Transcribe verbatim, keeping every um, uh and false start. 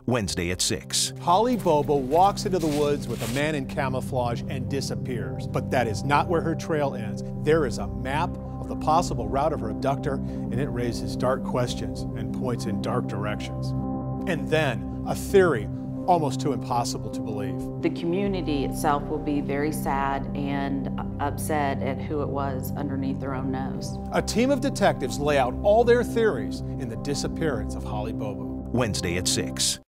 Wednesday at six. Holly Bobo walks into the woods with a man in camouflage and disappears. But that is not where her trail ends. There is a map of the possible route of her abductor, and it raises dark questions and points in dark directions. And then a theory almost too impossible to believe. The community itself will be very sad and upset at who it was underneath their own nose. A team of detectives lay out all their theories in the disappearance of Holly Bobo. Wednesday at six.